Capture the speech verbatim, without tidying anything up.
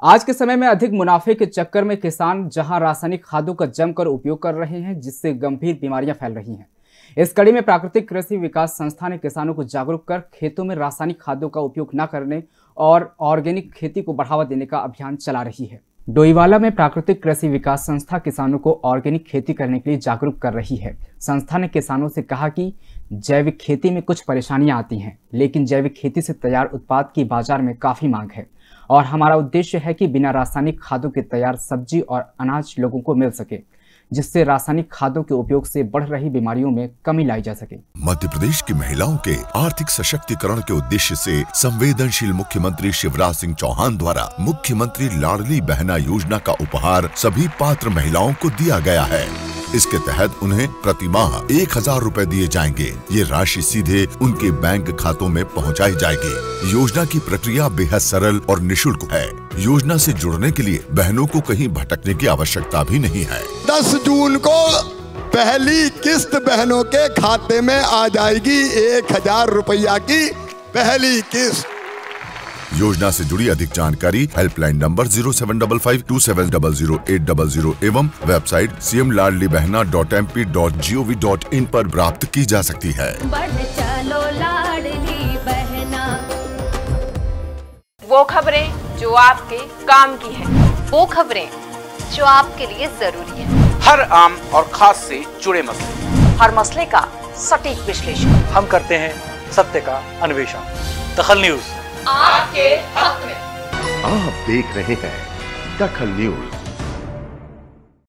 आज के समय में अधिक मुनाफे के चक्कर में किसान जहां रासायनिक खादों का जमकर उपयोग कर रहे हैं, जिससे गंभीर बीमारियां फैल रही हैं। इस कड़ी में प्राकृतिक कृषि विकास संस्था ने किसानों को जागरूक कर खेतों में रासायनिक खादों का उपयोग न करने और ऑर्गेनिक खेती को बढ़ावा देने का अभियान चला रही है। डोईवाला में प्राकृतिक कृषि विकास संस्था किसानों को ऑर्गेनिक खेती करने के लिए जागरूक कर रही है। संस्था ने किसानों से कहा कि जैविक खेती में कुछ परेशानियां आती हैं, लेकिन जैविक खेती से तैयार उत्पाद की बाजार में काफी मांग है और हमारा उद्देश्य है कि बिना रासायनिक खादों के तैयार सब्जी और अनाज लोगों को मिल सके, जिससे रासायनिक खादों के उपयोग से बढ़ रही बीमारियों में कमी लाई जा सके। मध्य प्रदेश की महिलाओं के आर्थिक सशक्तिकरण के उद्देश्य से संवेदनशील मुख्यमंत्री शिवराज सिंह चौहान द्वारा मुख्यमंत्री लाडली बहना योजना का उपहार सभी पात्र महिलाओं को दिया गया है। इसके तहत उन्हें प्रति माह एक हजार रूपए दिए जाएंगे। ये राशि सीधे उनके बैंक खातों में पहुंचाई जाएगी। योजना की प्रक्रिया बेहद सरल और निशुल्क है। योजना से जुड़ने के लिए बहनों को कहीं भटकने की आवश्यकता भी नहीं है। दस जून को पहली किस्त बहनों के खाते में आ जाएगी। एक हजार रुपया की पहली किस्त। योजना से जुड़ी अधिक जानकारी helpline number zero seven double five two seven double zero eight double zero एवं website C M Ladli Behna dot M P dot G O V dot in पर प्राप्त की जा सकती है। बढ़ चलो लाडली बहना। वो खबरें जो आपके काम की है, वो खबरें जो आपके लिए जरूरी है। हर आम और खास से जुड़े मसले, हर मसले का सटीक विश्लेषण हम करते हैं सत्य का अन्वेषण। दखल न्यूज आपके हक में। आप देख रहे हैं दखल न्यूज।